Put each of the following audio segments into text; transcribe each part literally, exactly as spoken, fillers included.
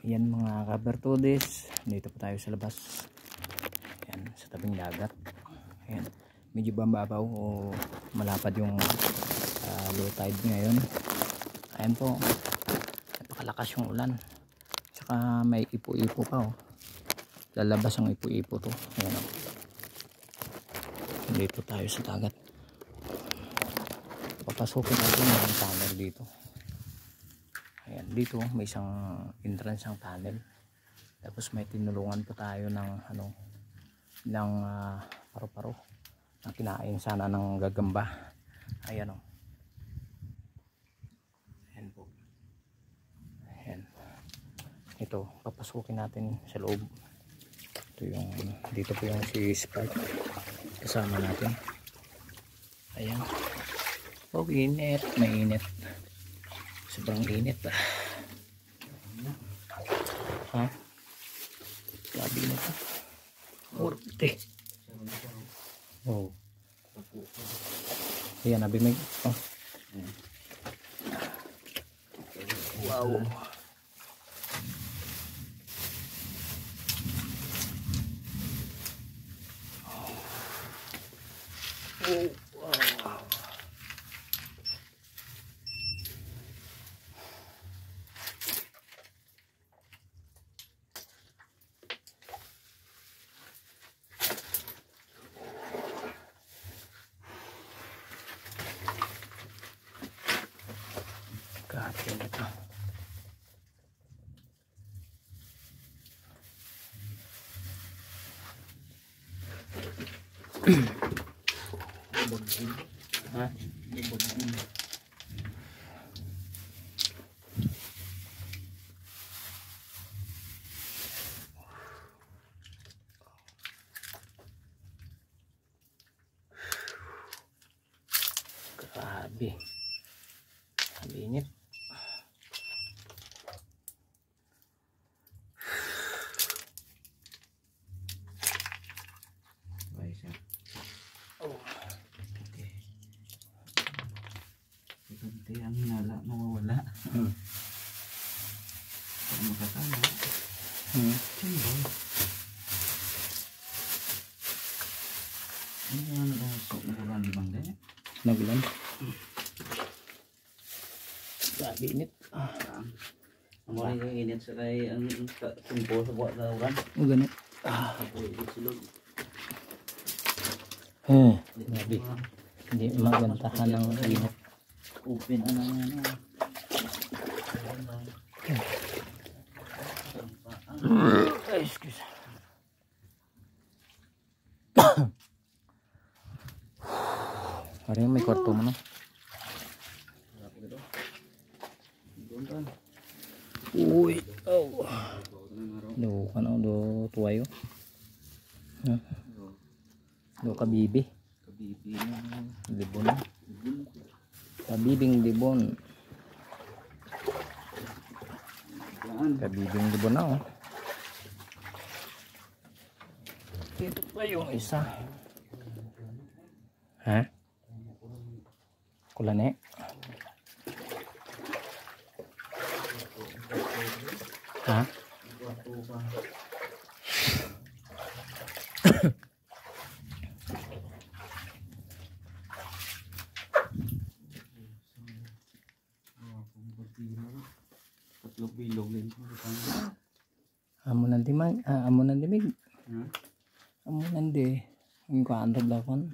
Yan mga kabertudes, dito po tayo sa labas. Yan, sa tabing dagat. Yan, medyo bambabaw o malapad yung uh, low tide ngayon. Ayan po, napakalakas yung ulan. Tsaka may ipo-ipo pa oh. Lalabas ang ipo-ipo to. Ayan oh. Dito tayo sa dagat. Papasukin natin yung tunnel dito. Ayan, dito may isang entrance ng tunnel. Tapos may tinulungan po tayo ng ano ng uh, paro-paro na kinain sana ng gagamba. Ayan oh. Ayan po. Ayan. Ito, papasukin natin sa loob. Ito yung dito po yung si Spark kasama natin. Ayan. Oh, init, mainit. Sobrang init ah. Ha? Grabe na ito. Orte. Oh. Ayan, nabimig. Oh. Wow. Oh, wow. Kati na ito. Ha? Grabe. Ang init. Oh. Okay. Kunti ang hinala mawawala. Hmm. Para makatama. Hmm. Sino? Ano yung nag-usok na kurang limang din? Nagulan. Grabe init. Ah. Ang mga yung init sa kay ang tumpo sa buwan na uran. O ganit. Ah. Apoy silog. Eh, grabe. Hindi magantahan ng init. Open ano ano. Ay, excuse. Parang may kwarto mo no? Uy, oh. Do ka na, do tuwayo. Huh? Do kabibi. Kabibi na. Libon. Kabibing libon. Kabibing libon na oh. Ito pa yung isa. Ha? Kulane. Ha? Tatlong bilog din. Amo ng dimag, ah, amo ng dimig. Ha? Amo ng di. Ang kuanto lakon.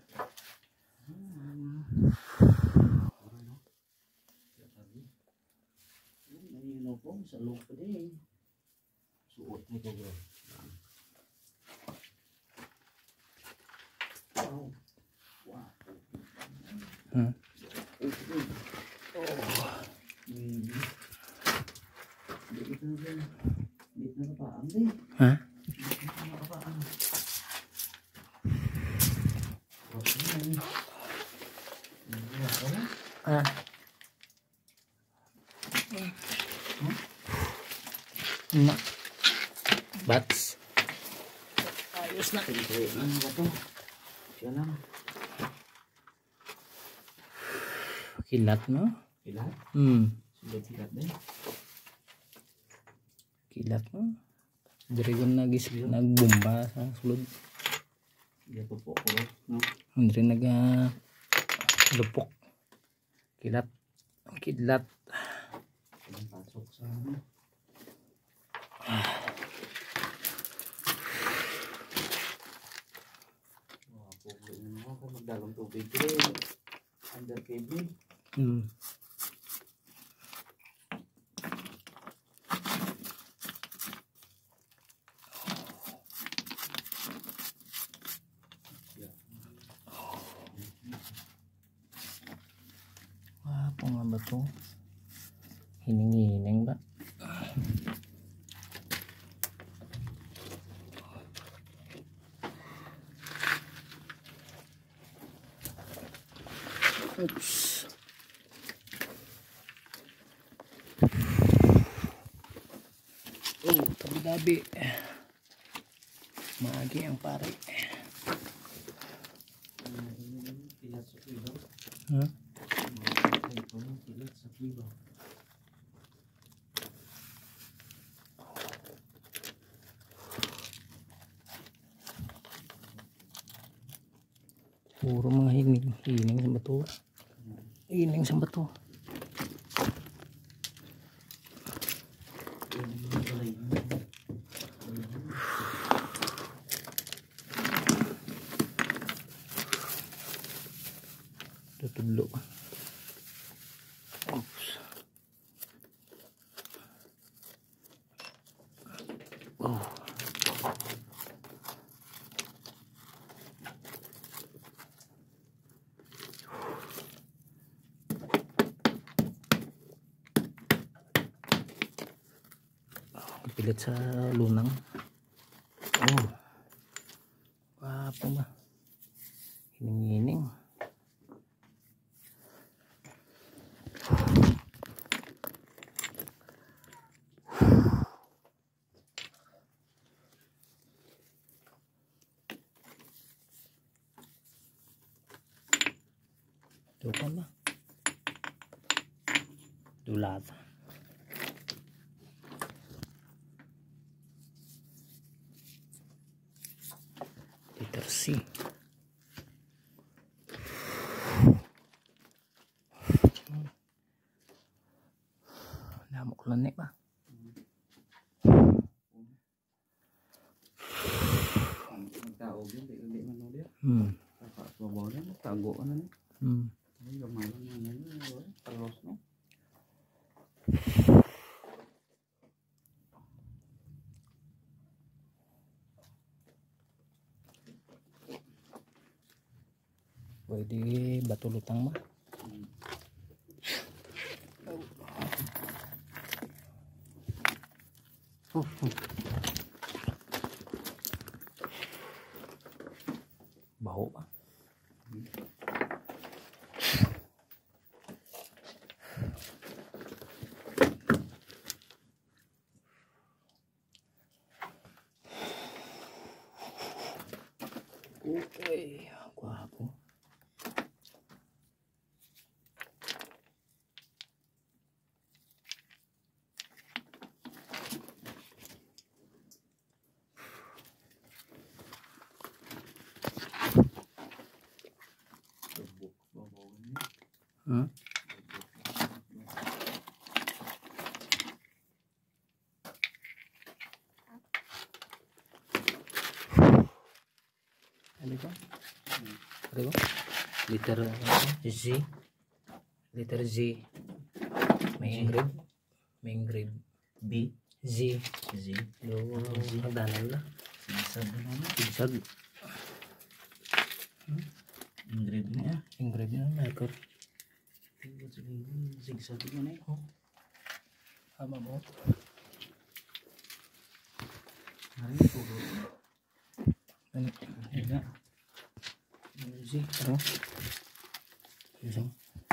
Sa loob pa din. Suot nito bro. Wow. Wow. Hmm. Oh. Hmm. Dito na din. Dito na kapaan din. Ha? Dito na kapaan. Ah. Na. Bats. Ayos na. Ano ba to? Siya lang. Kilat no? Kilat? Hmm. Sulit kilat din. kilat mo. Diri ko nagis nagbomba sa sulod. Dia pupok ko, no? Diri naga lupok. Kilat. Kilat. Pasok sa ano. Wah, puglo mo ka magdalong tubig dire. Under cable. Hmm. Apa nga ba to? Hining-hining ba? Oops. Oh, tabi-tabi. Maagi ang pare. Kilat sa kilo. Huh? Kilat sa kilo. Puro mga hining, hining sa bato. Hining sa bato. Tutublo. Oops. Oh. Pilit sa lunang. Oh. Apa ba? Hining-hining. Tukan ba? Dulat. Tersi. Namok lanik ba? Tao din, di ulit man dia. Hmm. Kakak tua bawah ni, tago kan ni. Hmm. Ini gamay lang man ni, terus no. Pwede batu lutang mah. Oh. Oh. Bau ba? Okay, guwapo. Hmm? Ano ba? Ano ba? Liter Z. Liter Z. May engrave. May engrave. B. Z. Z. Yo, hagdanan na. Sigsag na na. Sigsag. Engrave na ya. Engrave na marker. Sigsag na na. Hama mo. Hari puro. Ano? Ega. Z. Ano? Isang.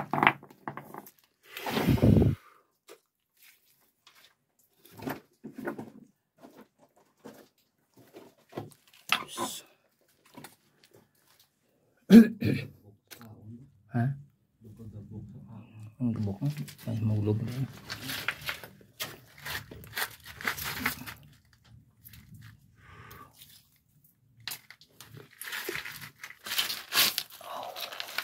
Ha? Ang gabok mo? Ay, maulog na.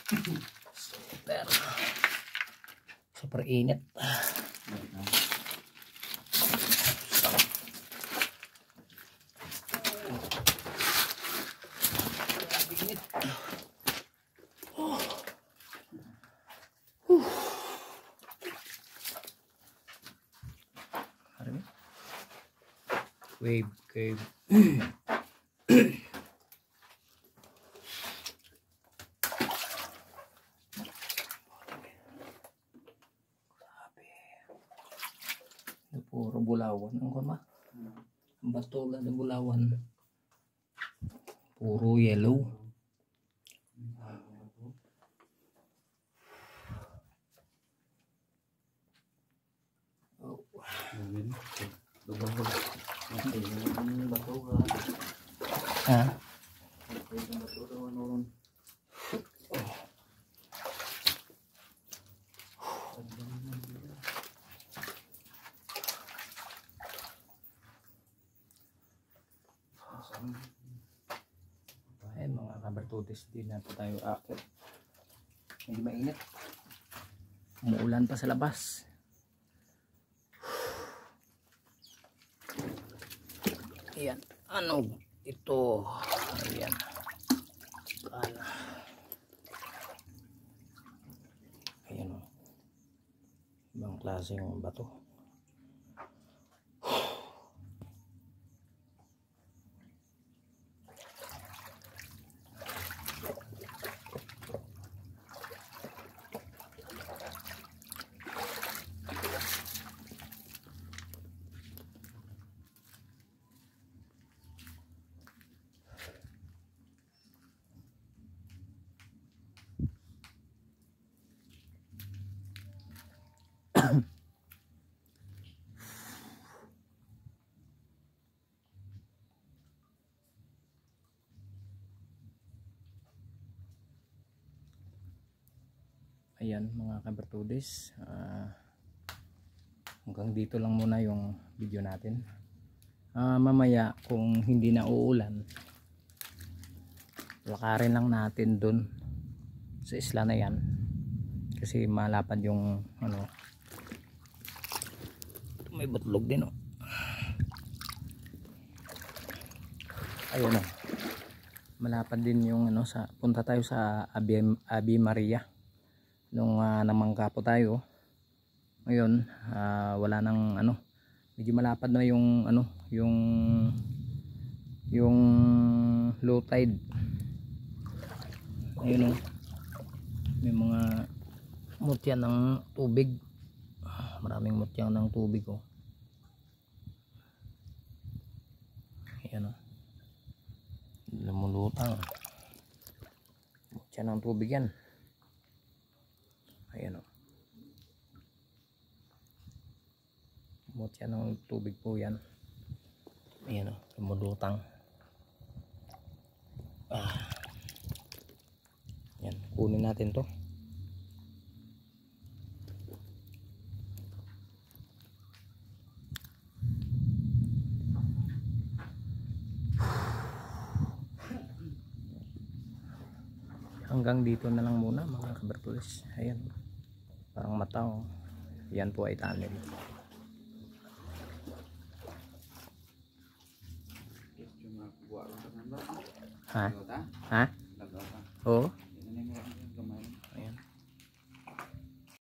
Super. Super init. Init. Oh. Uh. Wave, wave. Puro bulawan ang kuma. Bato lang ng bulawan. Puro yellow. Oh. Ha? Ayan mga kabartudes, din na po tayo akit. Hindi mainit. Umuulan pa sa labas. Ayan. Ano ito? Ayan. Kala. Ayan o. Ibang klaseng bato. Ayan mga kabartudes, uh, hanggang dito lang muna yung video natin. Uh, mamaya kung hindi na uulan, lakarin lang natin dun sa isla na yan kasi malapad yung ano, may butlog din oh. Ayun oh, malapad din yung ano, sa punta tayo sa Abi, Abi Maria nung uh, namangka po tayo. Ngayon uh, wala nang ano, medyo malapad na yung ano, yung yung low tide. Ayun oh, may mga mutya ng tubig, maraming mutya ng tubig oh. Ayan oh, lumulutang mutya ng tubig yan. Ayan o, mutya ng tubig po yan. Ayan o, lumulutang. Ah, yan, kunin natin to. Hanggang dito na lang muna mga kabartudes. Ayan, parang mataw. Yan po ay tanim. Ha? Ha? Oo.